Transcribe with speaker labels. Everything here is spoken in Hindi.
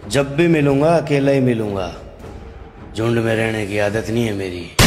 Speaker 1: जब भी मिलूंगा अकेला ही मिलूंगा, झुंड में रहने की आदत नहीं है मेरी।